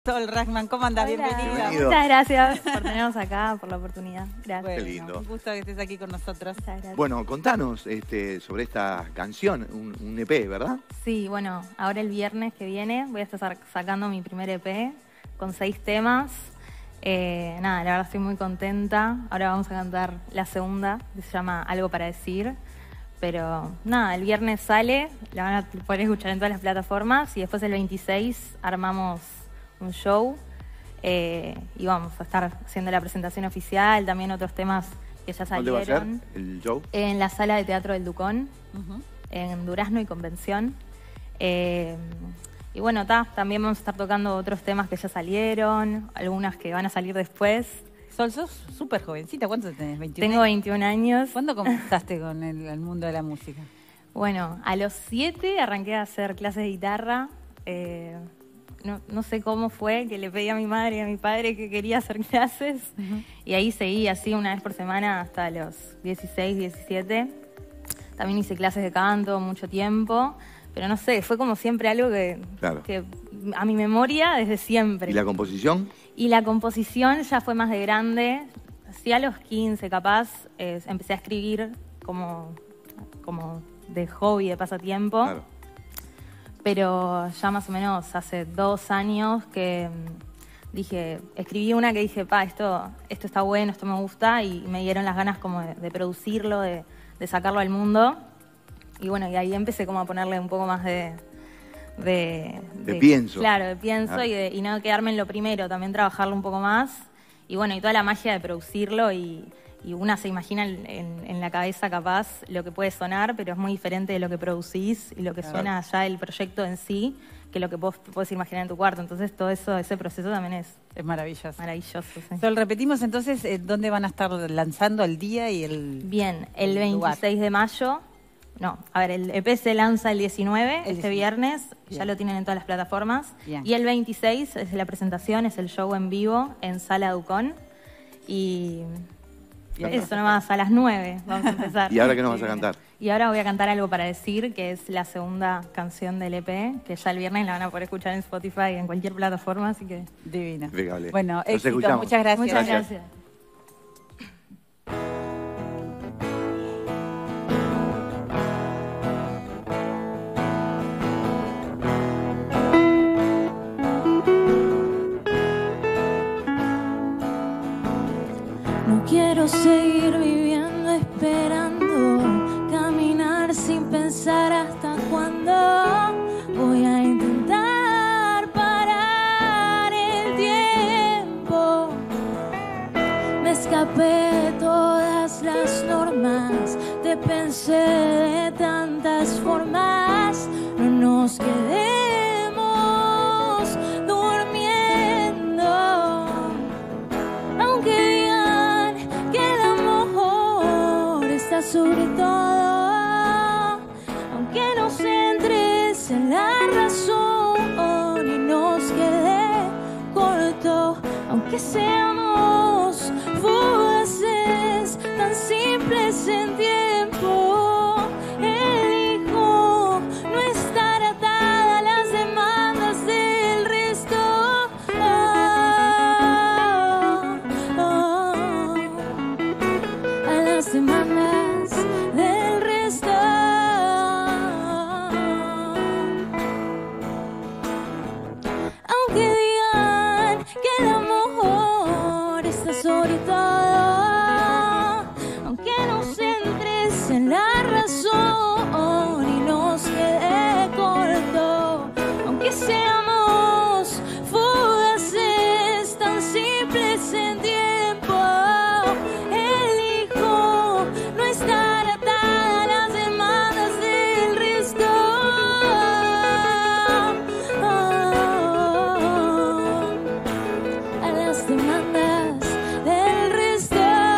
Sol Rachman, ¿cómo andas? Hola. Bienvenida. Muchas gracias por tenernos acá, por la oportunidad. Gracias. Bueno, Qué lindo. Un gusto que estés aquí con nosotros. Muchas gracias. Bueno, contanos sobre esta canción, un EP, ¿verdad? Sí, bueno, ahora el viernes que viene voy a estar sacando mi primer EP con 6 temas. Nada, la verdad estoy muy contenta. Ahora vamos a cantar la segunda, que se llama Algo para decir. Pero nada, el viernes sale, la van a poder escuchar en todas las plataformas y después el 26 armamos un show y vamos a estar haciendo la presentación oficial, también otros temas que ya ¿Dónde va a ser salieron. el show? En la sala de teatro del Ducón, Ujú. en Durazno y Convención. Y bueno, también vamos a estar tocando otros temas que ya salieron, algunas que van a salir después. Sol, sos súper jovencita. ¿Cuántos tenés? ¿21? Tengo 21 años. ¿Cuándo comenzaste con el mundo de la música? Bueno, a los 7 arranqué a hacer clases de guitarra. No sé cómo fue que le pedí a mi madre y a mi padre que quería hacer clases. Y ahí seguí así una vez por semana hasta los 16, 17. También hice clases de canto mucho tiempo. Pero no sé, fue como siempre algo Claro. que a mi memoria desde siempre. ¿Y la composición? Y la composición ya fue más de grande. Sí, a los 15 capaz empecé a escribir como de hobby, de pasatiempo. Claro. Pero ya más o menos hace 2 años que escribí una que dije, esto está bueno, esto me gusta, y me dieron las ganas como de producirlo, de sacarlo al mundo. Y bueno, y ahí empecé como a ponerle un poco más de pienso. Claro, de pienso. Claro. Y no quedarme en lo primero, también trabajarlo un poco más. Y bueno, y toda la magia de producirlo y una se imagina en la cabeza capaz lo que puede sonar, pero es muy diferente de lo que producís y lo que suena allá el proyecto en sí, que lo que vos podés imaginar en tu cuarto. Entonces todo eso, ese proceso también es Es maravilloso. maravilloso. Sí. Sol, repetimos entonces dónde van a estar lanzando el día y el... Bien, el lugar. 26 de mayo. No, a ver, el EP se lanza el 19, este 19. viernes, Bien. ya lo tienen en todas las plataformas. Bien. Y el 26 es la presentación, es el show en vivo en Sala Ducón. Y eso nomás, a las 9 vamos a empezar. ¿Y ahora qué nos vas a cantar? Y ahora voy a cantar Algo para decir, que es la segunda canción del EP, que ya el viernes la van a poder escuchar en Spotify y en cualquier plataforma, así que Divina. Impecable. Bueno, Nos éxito, escuchamos. muchas gracias. muchas gracias. No quiero seguir viviendo esperando, caminar sin pensar hasta cuándo. Voy a intentar parar el tiempo. Me escapé de todas las normas, te pensé de tantas formas. No nos quedemos durmiendo, aunque digan que el amor está sobre todo, aunque nos entres en la razón y nos quede corto, aunque seamos fugaces, tan simples en tiempo, elijo no estar atada a las demandas del resto. A las demandas del resto. Aunque digan que el amor está sobre todo, aunque nos entres en la razón y nos quede corto, aunque seamos fugaces, tan simples en tiempo, elijo no estar atada a las demandas del resto. A las demandas del resto.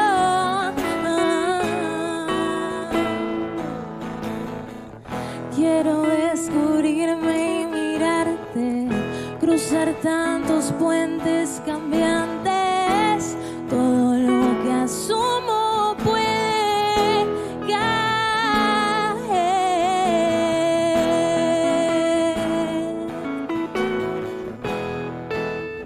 Quiero descubrirme y mirarte, cruzar tantos puentes cambiantes, todo lo que asumo puede caer.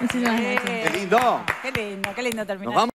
Muchísimas gracias. ¡Qué lindo! Qué lindo terminar. Nos vamos.